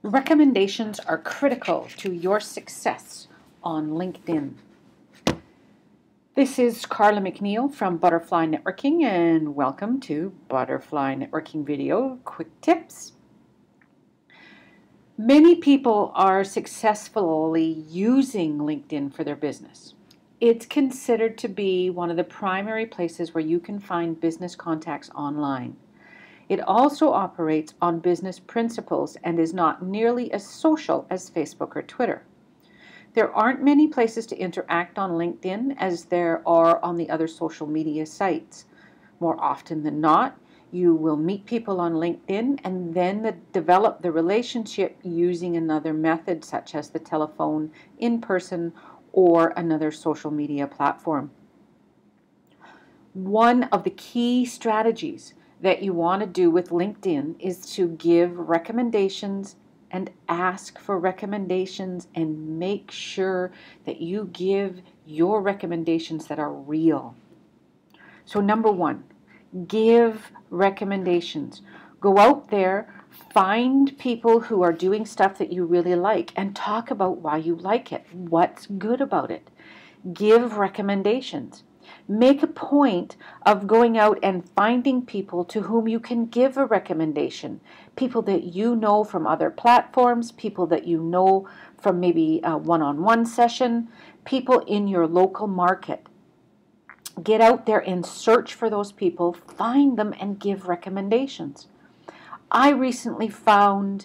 Recommendations are critical to your success on LinkedIn. This is Carla McNeil from Butterfly Networking, and welcome to Butterfly Networking Video Quick Tips. Many people are successfully using LinkedIn for their business. It's considered to be one of the primary places where you can find business contacts online. It also operates on business principles and is not nearly as social as Facebook or Twitter. There aren't many places to interact on LinkedIn as there are on the other social media sites. More often than not, you will meet people on LinkedIn and then develop the relationship using another method such as the telephone, in person, or another social media platform. One of the key strategies that you want to do with LinkedIn is to give recommendations and ask for recommendations and make sure that you give your recommendations that are real. So number one, give recommendations. Go out there, find people who are doing stuff that you really like and talk about why you like it, what's good about it. Give recommendations. Make a point of going out and finding people to whom you can give a recommendation. People that you know from other platforms, people that you know from maybe a one-on-one session, people in your local market. Get out there and search for those people, find them and give recommendations. I recently found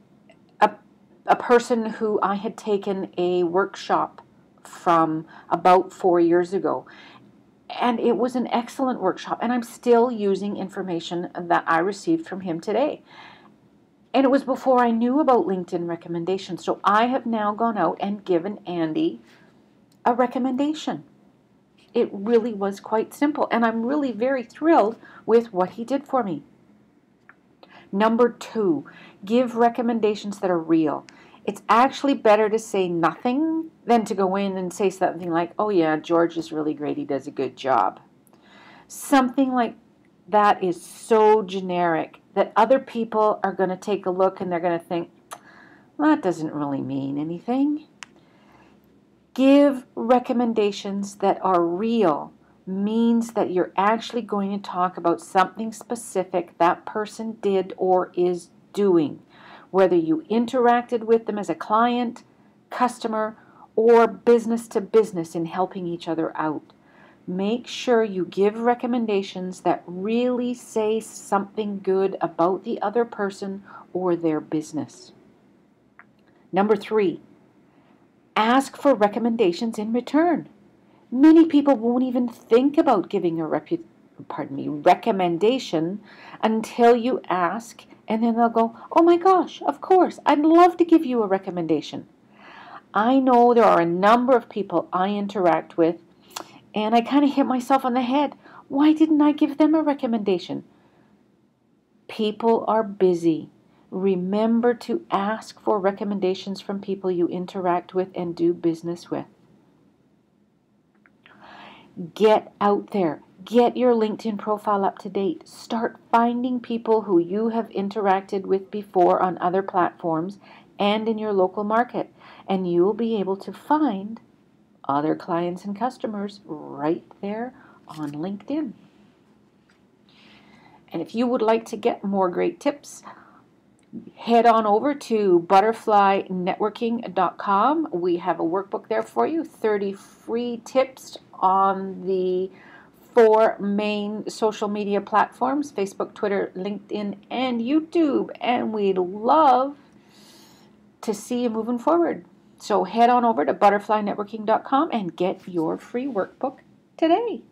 a person who I had taken a workshop from about 4 years ago. And it was an excellent workshop, and I'm still using information that I received from him today. And it was before I knew about LinkedIn recommendations. So I have now gone out and given Andy a recommendation. It really was quite simple, and I'm really very thrilled with what he did for me. Number two, give recommendations that are real. It's actually better to say nothing than to go in and say something like, oh yeah, George is really great, he does a good job. Something like that is so generic that other people are going to take a look and they're going to think, well, that doesn't really mean anything. Give recommendations that are real means that you're actually going to talk about something specific that person did or is doing. Whether you interacted with them as a client, customer, or business to business in helping each other out. Make sure you give recommendations that really say something good about the other person or their business. Number three, ask for recommendations in return. Many people won't even think about giving a recommendation until you ask, and then they'll go, oh my gosh, of course, I'd love to give you a recommendation. I know there are a number of people I interact with, and I kind of hit myself on the head. Why didn't I give them a recommendation? People are busy. Remember to ask for recommendations from people you interact with and do business with. Get out there. Get your LinkedIn profile up to date. Start finding people who you have interacted with before on other platforms and in your local market. And you will be able to find other clients and customers right there on LinkedIn. And if you would like to get more great tips, head on over to butterflynetworking.com. We have a workbook there for you, 30 free tips on the 4 main social media platforms, Facebook, Twitter, LinkedIn, and YouTube. And we'd love to see you moving forward. So head on over to butterflynetworking.com and get your free workbook today.